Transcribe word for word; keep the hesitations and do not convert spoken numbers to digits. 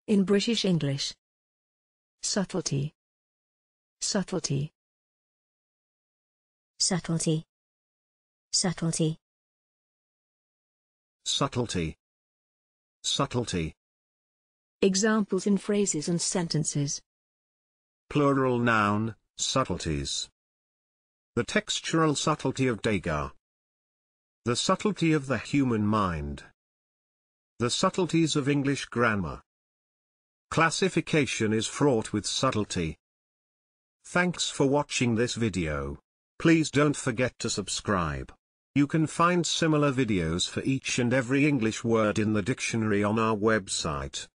In British English. Subtlety. Subtlety. Subtlety. Subtlety. Subtlety. Subtlety. Examples in phrases and sentences. Plural noun, subtleties. The textural subtlety of Degas. The subtlety of the human mind. The subtleties of English grammar. Classification is fraught with subtlety. Thanks for watching this video. Please don't forget to subscribe. You can find similar videos for each and every English word in the dictionary on our website.